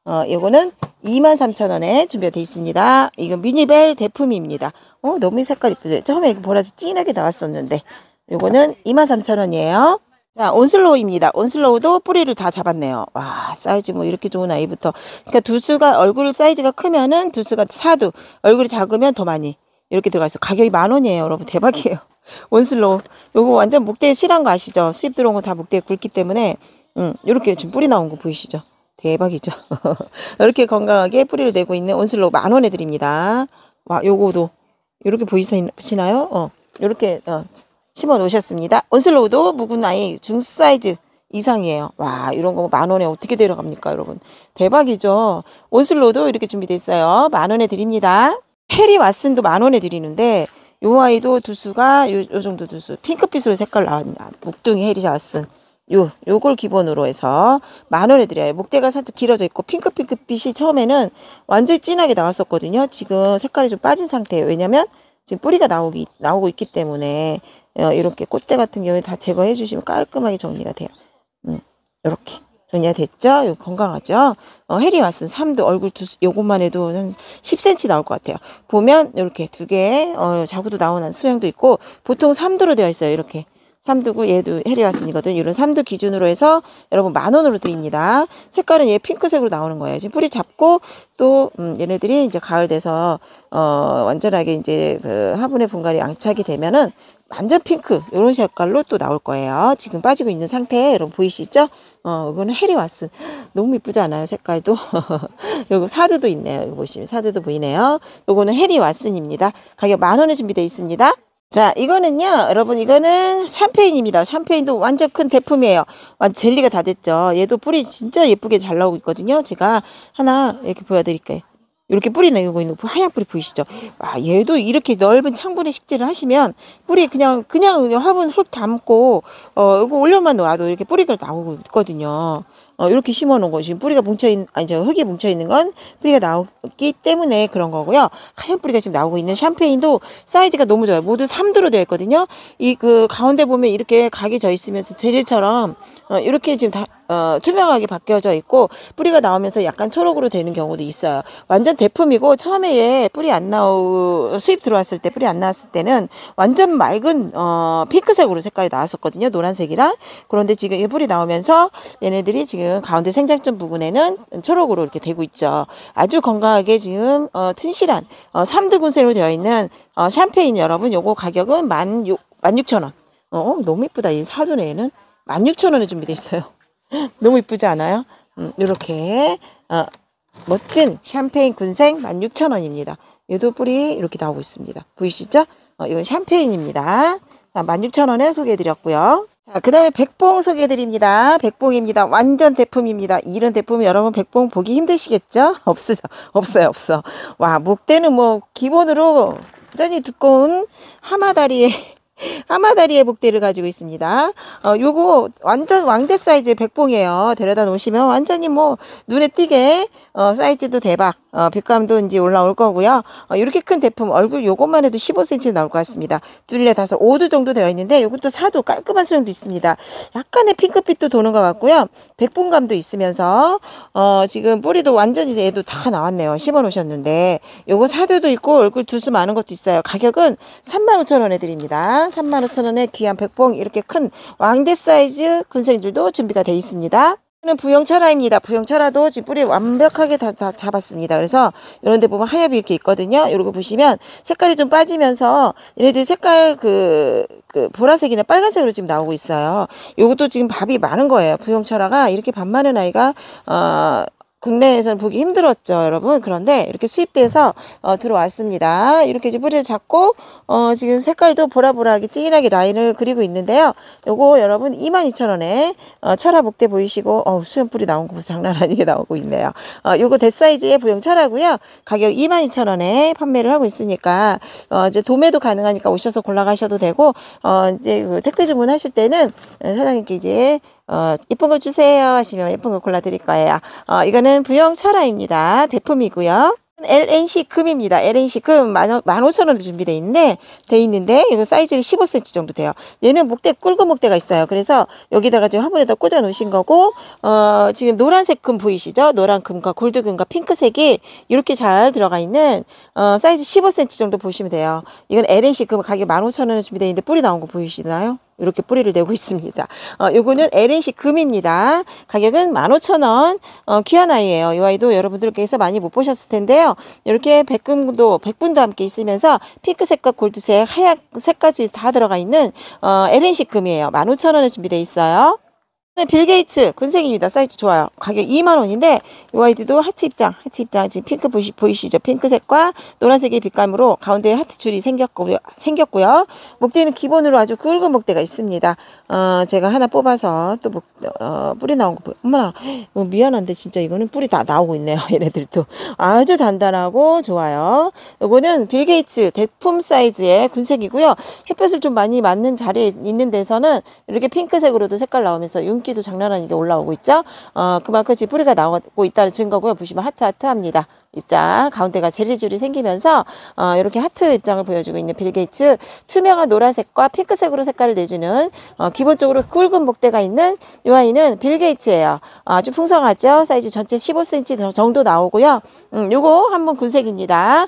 요거는 23,000원에 준비가 돼 있습니다. 이건 미니벨 대품입니다. 너무 색깔 이쁘죠? 처음에 보라색 진하게 나왔었는데. 요거는 23,000원이에요. 자, 온슬로우입니다. 온슬로우도 뿌리를 다 잡았네요. 와, 사이즈 뭐 이렇게 좋은 아이부터. 그러니까 두수가 얼굴 사이즈가 크면은 두수가 4두, 얼굴이 작으면 더 많이 이렇게 들어가 있어. 가격이 10,000원이에요, 여러분. 대박이에요. 온슬로우. 요거 완전 목대에 실한 거 아시죠? 수입 들어온 거 다 목대에 굵기 때문에 이렇게 지금 뿌리 나온 거 보이시죠? 대박이죠. 이렇게 건강하게 뿌리를 내고 있는 온슬로우 10,000원에 드립니다. 와, 요거도 이렇게 보이시나요? 이렇게 심어 놓으셨습니다. 온슬로우도 묵은 아이 중 사이즈 이상이에요. 와, 이런 거 10,000원에 어떻게 데려갑니까, 여러분? 대박이죠. 온슬로우도 이렇게 준비되어 있어요. 10,000원에 드립니다. 해리 왓슨도 10,000원에 드리는데 요 아이도 두수가 요 정도 두수. 핑크빛으로 색깔 나왔나. 묵둥이 해리 왓슨. 요걸 기본으로 해서 10,000원에 드려요. 목대가 살짝 길어져 있고 핑크빛이 처음에는 완전히 진하게 나왔었거든요. 지금 색깔이 좀 빠진 상태예요. 왜냐면 지금 뿌리가 나오고 있기 때문에 이렇게 꽃대 같은 경우에 다 제거해 주시면 깔끔하게 정리가 돼요. 이렇게 정리가 됐죠? 이거 건강하죠? 해리 왓슨 3두 얼굴 요것만 해도 한 10cm 나올 것 같아요. 보면 이렇게 두 개 자구도 나오는 수영도 있고 보통 3두로 되어 있어요. 이렇게 3두고 얘도 해리 왓슨이거든. 이런 3두 기준으로 해서 여러분 10,000원으로 드립니다. 색깔은 얘 핑크색으로 나오는 거예요. 지금 뿌리 잡고 또 얘네들이 이제 가을 돼서 완전하게 이제 그 화분의 분갈이 양착이 되면은 완전 핑크 이런 색깔로 또 나올 거예요. 지금 빠지고 있는 상태 여러분 보이시죠? 이거는 해리 왓슨 너무 이쁘지 않아요? 색깔도 요거 사드도 있네요. 이거 보시면 사드도 보이네요. 요거는 해리 왓슨입니다. 가격 10,000원에 준비되어 있습니다. 자, 이거는요, 여러분, 이거는 샴페인입니다. 샴페인도 완전 큰 대품이에요. 완전 젤리가 다 됐죠. 얘도 뿌리 진짜 예쁘게 잘 나오고 있거든요. 제가 하나 이렇게 보여드릴게요. 이렇게 뿌리 내고 있는 하얀 뿌리 보이시죠? 와, 얘도 이렇게 넓은 창분에 식재를 하시면 뿌리 그냥 화분 흙 담고 이거 올려만 놔도 이렇게 뿌리가 나오고 있거든요. 이렇게 심어 놓은 거 지금 뿌리가 뭉쳐있는 아니 저 흙이 뭉쳐있는 건 뿌리가 나오기 때문에 그런 거고요. 하얀 뿌리가 지금 나오고 있는 샴페인도 사이즈가 너무 좋아요. 모두 3두로 되어 있거든요. 이 그 가운데 보면 이렇게 각이 져 있으면서 젤리처럼 이렇게 지금 다 투명하게 바뀌어져 있고 뿌리가 나오면서 약간 초록으로 되는 경우도 있어요. 완전 대품이고 처음에 얘 뿌리 안 수입 들어왔을 때 뿌리 안 나왔을 때는 완전 맑은 핑크색으로 색깔이 나왔었거든요. 노란색이랑. 그런데 지금 이 뿌리 나오면서 얘네들이 지금 가운데 생장점 부분에는 초록으로 이렇게 되고 있죠. 아주 건강하게 지금 튼실한 3두 군색으로 되어 있는 샴페인 여러분, 요거 가격은 16,000원. 너무 이쁘다. 이 사두네 얘는 16,000원에 준비되어 있어요. 너무 이쁘지 않아요? 이렇게 멋진 샴페인 군생 16,000원입니다. 얘도 뿌리 이렇게 나오고 있습니다. 보이시죠? 이건 샴페인입니다. 16,000원에 소개해드렸고요. 자, 그 다음에 백봉 소개해드립니다. 백봉입니다. 완전 대품입니다. 이런 대품 여러분 백봉 보기 힘드시겠죠? 없어요. 와, 목대는 뭐 기본으로 완전히 두꺼운 하마다리의 목대를 가지고 있습니다. 요거 완전 왕대 사이즈의 백봉이에요. 데려다 놓으시면 완전히 뭐 눈에 띄게 사이즈도 대박, 빛감도 이제 올라올 거고요. 이렇게 큰 대품 얼굴 요것만 해도 15cm 나올 것 같습니다. 둘레 5, 5두 정도 되어 있는데 요것도 4두 깔끔한 수영도 있습니다. 약간의 핑크빛도 도는 것 같고요. 백봉감도 있으면서 지금 뿌리도 완전히 얘도 다 나왔네요. 심어 놓으셨는데 요거 4두도 있고 얼굴 두수 많은 것도 있어요. 가격은 35,000원에 드립니다. 35,000원에 귀한 백봉 이렇게 큰 왕대 사이즈 군생줄도 준비가 되어 있습니다. 는 부영철화입니다. 부영철화도 지금 뿌리 완벽하게 다 잡았습니다. 그래서 이런 데 보면 하엽이 이렇게 있거든요. 이런 거 보시면 색깔이 좀 빠지면서 얘네들 색깔 그 보라색이나 빨간색으로 지금 나오고 있어요. 요것도 지금 밥이 많은 거예요. 부영철화가 이렇게 밥 많은 아이가 국내에서는 보기 힘들었죠, 여러분. 그런데 이렇게 수입돼서 들어왔습니다. 이렇게 이제 뿌리를 잡고 지금 색깔도 보라보라하게 진하게 라인을 그리고 있는데요. 요거 여러분 22,000원에 철화 목대 보이시고 수염 뿌리 나온 거 장난 아니게 나오고 있네요. 요거 대사이즈의 부영 철화고요. 가격 22,000원에 판매를 하고 있으니까 이제 도매도 가능하니까 오셔서 골라가셔도 되고 이제 그 택배 주문하실 때는 사장님께 이제 예쁜 거 주세요 하시면 예쁜 거 골라 드릴 거예요. 이거는 부영 철화입니다. 대품이고요. LNC 금입니다. LNC 금 15,000원에 준비되어 있는데 이거 사이즈는 15cm 정도 돼요. 얘는 목대 꿀금 목대가 있어요. 그래서 여기다가 지금 화분에다 꽂아 놓으신 거고 지금 노란색 금 보이시죠? 노란 금과 골드 금과 핑크색이 이렇게 잘 들어가 있는 사이즈 15cm 정도 보시면 돼요. 이건 LNC 금 가격 15,000원에 준비되어 있는데 뿌리 나온 거 보이시나요? 이렇게 뿌리를 내고 있습니다. 요거는 LNC 금입니다. 가격은 15,000원. 귀한 아이예요. 이 아이도 여러분들께서 많이 못 보셨을 텐데요. 이렇게 백분도 함께 있으면서 핑크색과 골드색, 하얀색까지 다 들어가 있는 LNC 금이에요. 15,000원에 준비되어 있어요. 네, 빌 게이츠 군색입니다. 사이즈 좋아요. 가격 20,000원인데 이 아이들도 하트 입장 지금 핑크 보이시죠? 핑크색과 노란색의 빛감으로 가운데에 하트 줄이 생겼고요. 목대는 기본으로 아주 굵은 목대가 있습니다. 제가 하나 뽑아서 또 뿌리 나온 거 어머나 미안한데 진짜 이거는 뿌리 다 나오고 있네요. 얘네들도 아주 단단하고 좋아요. 이거는 빌 게이츠 대품 사이즈의 군색이고요. 햇볕을 좀 많이 맞는 자리에 있는 데서는 이렇게 핑크색으로도 색깔 나오면서 윤기도 장난 아니게 올라오고 있죠. 그만큼 지금 뿌리가 나오고 있다는 증거고요. 보시면 하트 합니다. 입장 가운데가 젤리줄이 생기면서 이렇게 하트 입장을 보여주고 있는 빌 게이츠 투명한 노란색과 핑크색으로 색깔을 내주는 기본적으로 굵은 목대가 있는 이 아이는 빌 게이츠예요. 아주 풍성하죠. 사이즈 전체 15cm 정도 나오고요. 요거 한번 군색입니다.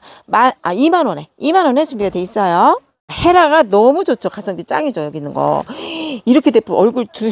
2만원에 준비가 돼 있어요. 헤라가 너무 좋죠. 가성비 짱이죠. 여기 있는 거. 이렇게 대품 얼굴 둘에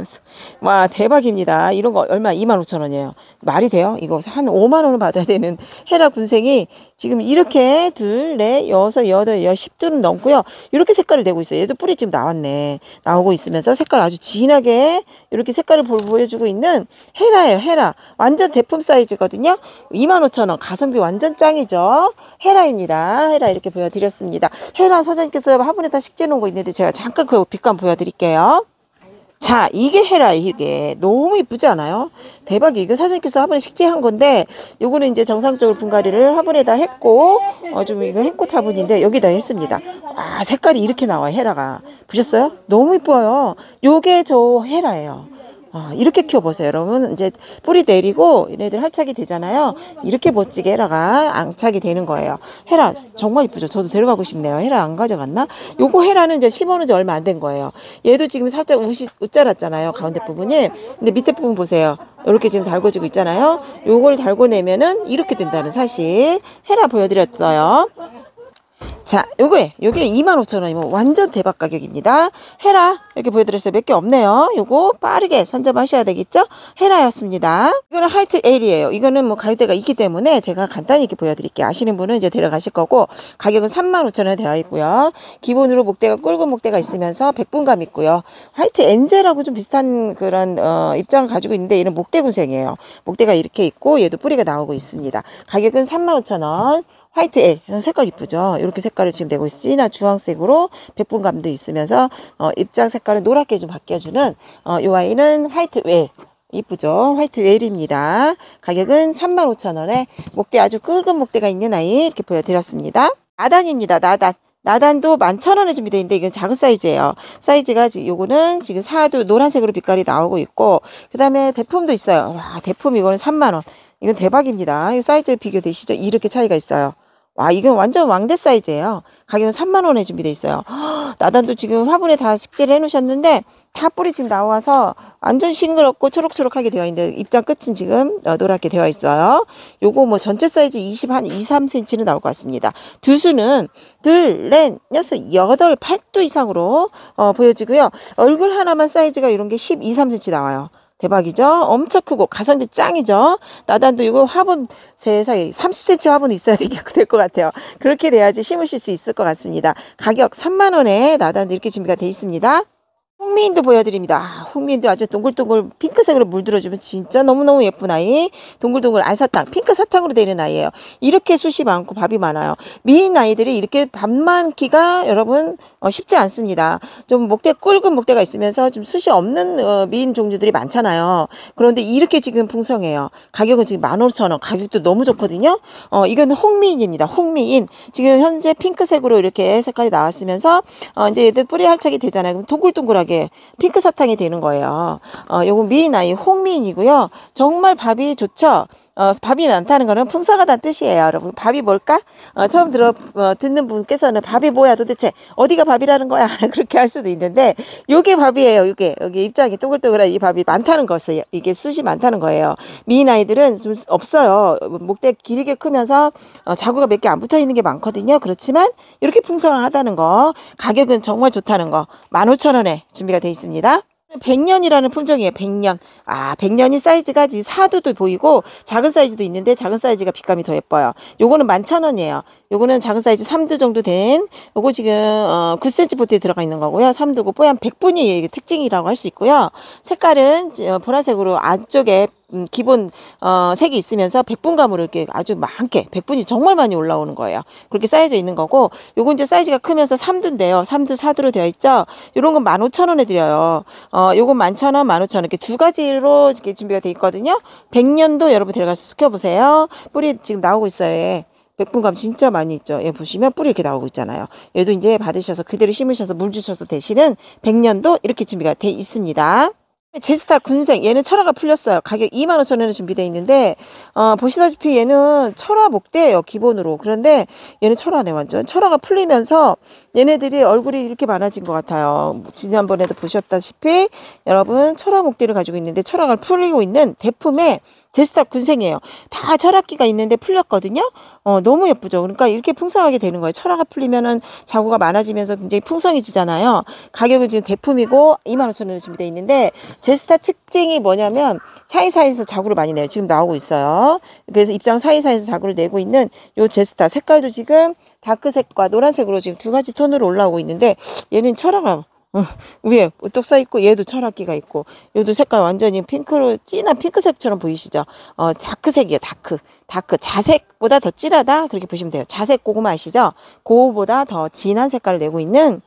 와 대박입니다. 이런 거 얼마 25,000원이에요. 말이 돼요? 이거 한 5만원을 받아야 되는 헤라 군생이 지금 이렇게 둘, 넷, 여섯, 여덟, 10두는 넘고요. 이렇게 색깔을 내고 있어요. 얘도 뿌리 지금 나오고 있으면서 색깔 아주 진하게 이렇게 색깔을 보여주고 있는 헤라예요. 헤라. 완전 대품 사이즈거든요. 25,000원. 가성비 완전 짱이죠. 헤라입니다. 헤라 이렇게 보여드렸습니다. 헤라 사장님께서 화분에다 식재 놓은 거 있는데 제가 잠깐 그 빛감 보여드릴게요. 자, 이게 헤라, 이게 너무 이쁘지 않아요? 대박이. 이거 사장님께서 화분에 식재한 건데 요거는 이제 정상적으로 분갈이를 화분에다 했고 좀 이거 행꽃 화분인데 여기다 했습니다. 색깔이 이렇게 나와요. 헤라가 보셨어요? 너무 이뻐요. 요게 저 헤라예요. 이렇게 키워보세요. 여러분 이제 뿌리 내리고 얘네들 활착이 되잖아요. 이렇게 멋지게 헤라가 안착이 되는 거예요. 헤라 정말 이쁘죠. 저도 데려가고 싶네요. 헤라 안 가져갔나? 요거 헤라는 이제 심어놓은 지 얼마 안 된 거예요. 얘도 지금 살짝 웃자랐잖아요. 가운데 부분이. 근데 밑에 부분 보세요. 이렇게 지금 달궈지고 있잖아요. 요걸 달궈내면은 이렇게 된다는 사실. 헤라 보여드렸어요. 자, 요게 25,000원이면 완전 대박 가격입니다. 헤라 이렇게 보여드렸어요. 몇 개 없네요. 요거 빠르게 선점하셔야 되겠죠? 헤라였습니다. 이거는 하이트 L이에요. 이거는 뭐 가격대가 있기 때문에 제가 간단히 이렇게 보여드릴게요. 아시는 분은 이제 데려가실 거고, 가격은 35,000원 되어 있고요. 기본으로 목대가 굵은 목대가 있으면서 백분감 있고요. 하이트 엔젤하고 좀 비슷한 그런 입장을 가지고 있는데, 얘는 목대 군생이에요. 목대가 이렇게 있고 얘도 뿌리가 나오고 있습니다. 가격은 35,000원. 화이트 L 색깔 이쁘죠. 이렇게 색깔을 지금 내고 있어. 진한 주황색으로 백분감도 있으면서 입장 색깔을 노랗게 좀 바뀌어주는 이 아이는 화이트 L 이쁘죠. 화이트 L입니다. 가격은 35,000원에 목대 아주 굵은 목대가 있는 아이 이렇게 보여드렸습니다. 나단입니다. 나단도 11,000원에 준비되어 있는데 이건 작은 사이즈예요. 사이즈가 요거는 지금 사두 노란색으로 빛깔이 나오고 있고, 그 다음에 대품도 있어요. 와, 대품 이거는 3만원. 이건 대박입니다. 이 사이즈 비교되시죠? 이렇게 차이가 있어요. 와, 이건 완전 왕대 사이즈예요. 가격은 3만원에 준비되어 있어요. 나단도 지금 화분에 다 식재를 해 놓으셨는데 다 뿌리 지금 나와서 완전 싱그럽고 초록초록하게 되어 있는데, 입장 끝은 지금 노랗게 되어 있어요. 요거 뭐 전체 사이즈 2, 3cm는 나올 것 같습니다. 두수는 둘, 넷, 여섯, 여덟, 8두 이상으로 보여지고요. 얼굴 하나만 사이즈가 이런 게 12, 3cm 나와요. 대박이죠? 엄청 크고 가성비 짱이죠? 나단도 이거 화분 세상에 30cm 화분 있어야 될 것 같아요. 그렇게 돼야지 심으실 수 있을 것 같습니다. 가격 3만원에 나단도 이렇게 준비가 되어 있습니다. 홍미인도 보여드립니다. 홍미인도 아주 동글동글 핑크색으로 물들어주면 진짜 너무너무 예쁜 아이. 동글동글 알사탕, 핑크 사탕으로 되어 있는 아이예요. 이렇게 숱이 많고 밥이 많아요. 미인 아이들이 이렇게 밥 많기가 여러분 쉽지 않습니다. 좀 목대 굵은 목대가 있으면서 좀 숱이 없는 미인 종류들이 많잖아요. 그런데 이렇게 지금 풍성해요. 가격은 지금 15,000원. 가격도 너무 좋거든요. 이건 홍미인입니다. 홍미인. 지금 현재 핑크색으로 이렇게 색깔이 나왔으면서 이제 얘들 뿌리 활착이 되잖아요. 그럼 동글동글하게 핑크 사탕이 되는 거예요. 요거 미인 아이 홍미인이고요. 정말 밥이 좋죠. 밥이 많다는 거는 풍성하다는 뜻이에요. 여러분, 밥이 뭘까? 처음 듣는 분께서는 밥이 뭐야 도대체, 어디가 밥이라는 거야? 그렇게 할 수도 있는데, 요게 밥이에요. 여기 입장이 동글동글한 이 밥이 많다는 것을, 이게 숱이 많다는 거예요. 미인 아이들은 좀 없어요. 목대 길게 크면서 자구가 몇 개 안 붙어 있는 게 많거든요. 그렇지만 이렇게 풍성하다는 거, 가격은 정말 좋다는 거, 15,000원에 준비가 되어 있습니다. 백년이라는 품종이에요. 백년. 백년이 사이즈가 사두도 보이고 작은 사이즈도 있는데 작은 사이즈가 빛감이 더 예뻐요. 요거는 11,000원이에요. 요거는 작은 사이즈 3두 정도 된, 요거 지금 9cm 포트에 들어가 있는 거고요. 3두고 뽀얀 백분이 특징이라고 할 수 있고요. 색깔은 보라색으로 안쪽에 기본 색이 있으면서 백분감으로 이렇게 아주 많게 백분이 정말 많이 올라오는 거예요. 그렇게 쌓여져 있는 거고, 요건 이제 사이즈가 크면서 3두인데요. 3두 4두로 되어 있죠. 요런 건 15,000원에 드려요. 요건 11,000원, 15,000원 이렇게 두 가지로 이렇게 준비가 되어 있거든요. 백년도 여러분 데려가서 시켜보세요. 뿌리 지금 나오고 있어요. 얘. 백분감 진짜 많이 있죠. 얘 보시면 뿌리 이렇게 나오고 있잖아요. 얘도 이제 받으셔서 그대로 심으셔서 물 주셔도 되시는 백년도 이렇게 준비가 되어 있습니다. 제스타 군생, 얘는 철화가 풀렸어요. 가격 25,000원에 준비되어 있는데 보시다시피 얘는 철화 목대예요, 기본으로. 그런데 얘는 철화네. 완전 철화가 풀리면서 얘네들이 얼굴이 이렇게 많아진 것 같아요. 지난번에도 보셨다시피 여러분 철화 목대를 가지고 있는데 철화가 풀리고 있는 대품의 제스타 군생이에요. 다 철학기가 있는데 풀렸거든요. 너무 예쁘죠. 그러니까 이렇게 풍성하게 되는 거예요. 철화가 풀리면은 자구가 많아지면서 굉장히 풍성해지잖아요. 가격은 지금 대품이고 25,000원에 준비되어 있는데, 제스타 특징이 뭐냐면 사이사이에서 자구를 많이 내요. 지금 나오고 있어요. 그래서 입장 사이사이에서 자구를 내고 있는 요 제스타 색깔도 지금 다크색과 노란색으로 지금 두 가지 톤으로 올라오고 있는데, 얘는 철화가 위에 우뚝 써 있고 얘도 철학기가 있고, 얘도 색깔 완전히 핑크로 진한 핑크색처럼 보이시죠? 다크색이에요. 다크 자색보다 더 진하다 그렇게 보시면 돼요. 자색 고구마 아시죠? 그거보다 더 진한 색깔을 내고 있는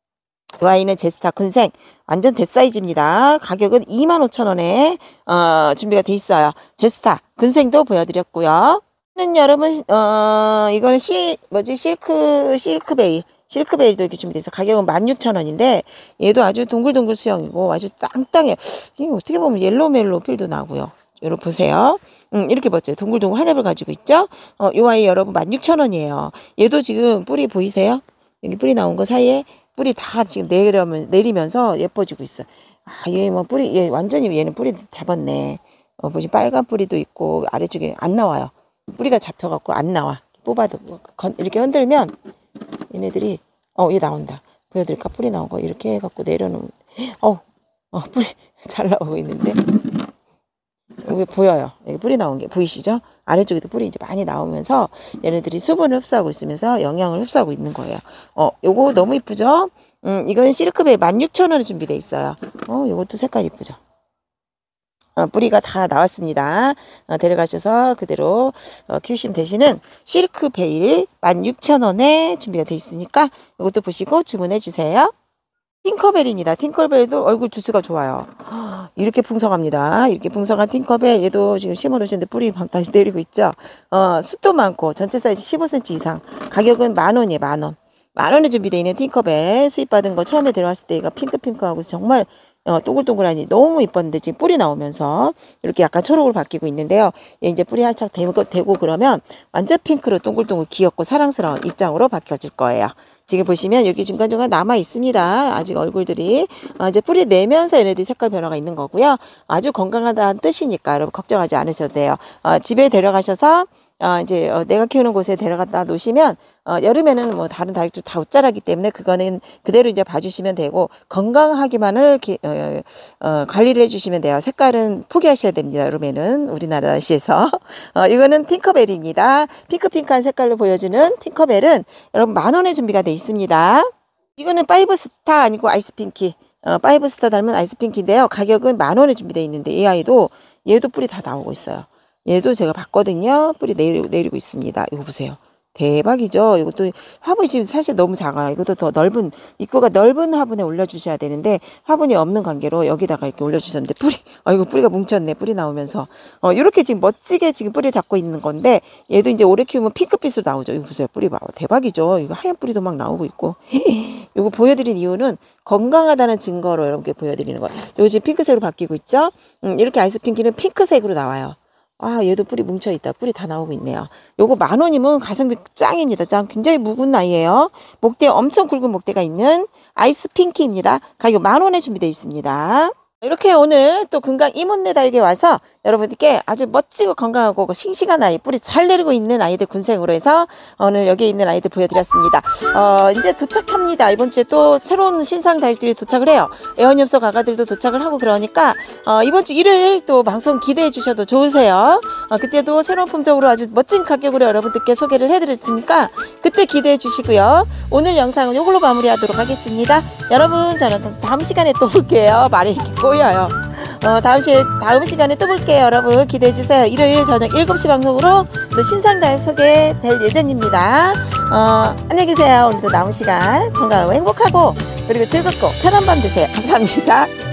이 아이는 제스타 군생, 완전 대사이즈입니다. 가격은 25,000원에 준비가 돼 있어요. 제스타 군생도 보여드렸고요. 여러분 이거는 실크베이 실크베일도 이렇게 준비되어 있어. 가격은 16,000원인데 얘도 아주 동글동글 수영이고 아주 땅땅해요. 이게 어떻게 보면 옐로멜로 필도 나고요. 여러분 보세요. 이렇게 멋져요. 동글동글 한 엽을 가지고 있죠. 요 아이 여러분 16,000원이에요. 얘도 지금 뿌리 보이세요? 여기 뿌리 나온 거 사이에 뿌리 다 지금 내리면서 예뻐지고 있어. 아, 얘 뭐 뿌리, 얘 완전히 얘는 뿌리 잡았네. 보시 빨간 뿌리도 있고 아래쪽에 안 나와요. 뿌리가 잡혀갖고 안 나와. 뽑아도 이렇게 흔들면 얘네들이 얘 나온다. 보여드릴까? 뿌리 나온 거 이렇게 해갖고 내려놓으면 뿌리 잘 나오고 있는데 여기 보여요. 여기 뿌리 나온 게 보이시죠? 아래쪽에도 뿌리 이제 많이 나오면서 얘네들이 수분을 흡수하고 있으면서 영양을 흡수하고 있는 거예요. 요거 너무 이쁘죠? 이건 실크베일 16,000원에 준비되어 있어요. 요것도 색깔 이쁘죠? 뿌리가 다 나왔습니다. 데려가셔서 그대로 키우시면 되시는 실크베일 16,000원에 준비가 되어 있으니까 이것도 보시고 주문해 주세요. 팅커벨입니다. 팅커벨도 얼굴 두수가 좋아요. 이렇게 풍성합니다. 이렇게 풍성한 팅커벨 얘도 지금 심어 놓으셨는데 뿌리 막 다 내리고 있죠. 숱도 많고 전체 사이즈 15cm 이상. 가격은 10,000원이에요. 10,000원. 10,000원에 준비되어 있는 팅커벨 수입받은 거 처음에 들어왔을 때 이거 핑크핑크하고 정말 동글동글하니 너무 이뻤는데 지금 뿌리 나오면서 이렇게 약간 초록으로 바뀌고 있는데요. 얘 이제 뿌리 활짝 되고 그러면 완전 핑크로 동글동글 귀엽고 사랑스러운 입장으로 바뀌어질 거예요. 지금 보시면 여기 중간중간 남아 있습니다. 아직 얼굴들이 이제 뿌리 내면서 얘네들이 색깔 변화가 있는 거고요. 아주 건강하다는 뜻이니까 여러분 걱정하지 않으셔도 돼요. 집에 데려가셔서 이제 내가 키우는 곳에 데려갔다 놓으시면 여름에는 뭐 다른 다육도 다 웃자라기 때문에 그거는 그대로 이제 봐주시면 되고 건강하기만을 관리를 해주시면 돼요. 색깔은 포기하셔야 됩니다. 여름에는 우리나라 날씨에서 이거는 팅커벨입니다. 핑크핑크한 색깔로 보여주는 팅커벨은 여러분 10,000원에 준비가 되어 있습니다. 이거는 5스타 아니고 아이스핑키 5스타 닮은 아이스핑키인데요. 가격은 10,000원에 준비되어 있는데 이 아이도 얘도 뿌리 다 나오고 있어요. 얘도 제가 봤거든요. 뿌리 내리고 있습니다. 이거 보세요. 대박이죠. 이것도 화분이 지금 사실 너무 작아요. 이것도 더 넓은 입구가 넓은 화분에 올려주셔야 되는데 화분이 없는 관계로 여기다가 이렇게 올려주셨는데 이거 뿌리가 뭉쳤네. 뿌리 나오면서 이렇게 지금 멋지게 지금 뿌리를 잡고 있는 건데 얘도 이제 오래 키우면 핑크빛으로 나오죠. 이거 보세요. 뿌리 봐. 대박이죠. 이거 하얀 뿌리도 막 나오고 있고 이거 보여드린 이유는 건강하다는 증거로 여러분께 보여드리는 거예요. 요거 지금 핑크색으로 바뀌고 있죠. 이렇게 아이스핑키는 핑크색으로 나와요. 얘도 뿌리 뭉쳐있다. 뿌리 다 나오고 있네요. 요거 10,000원이면 가성비 짱입니다. 짱. 굉장히 묵은 아이예요. 목대 엄청 굵은 목대가 있는 아이스 핑키입니다. 가격 10,000원에 준비되어 있습니다. 이렇게 오늘 또 금강 이문내 다육에 와서 여러분들께 아주 멋지고 건강하고 싱싱한 아이, 뿌리 잘 내리고 있는 아이들 군생으로 해서 오늘 여기에 있는 아이들 보여드렸습니다. 이제 도착합니다. 이번 주에 또 새로운 신상 다육들이 도착을 해요. 애완염소 가가들도 도착을 하고 그러니까 이번 주 일요일 또 방송 기대해 주셔도 좋으세요. 그때도 새로운 품종으로 아주 멋진 가격으로 여러분들께 소개를 해드릴 테니까 그때 기대해 주시고요. 오늘 영상은 이걸로 마무리하도록 하겠습니다. 여러분 저는 다음 시간에 또 올게요. 말이 이렇게 꼬여요. 다음 시간에 또 볼게요. 여러분 기대해 주세요. 일요일 저녁 7시 방송으로 또 신상 다육 소개될 예정입니다. 안녕히 계세요. 오늘도 남은 시간 건강하고 행복하고 그리고 즐겁고 편한 밤 되세요. 감사합니다.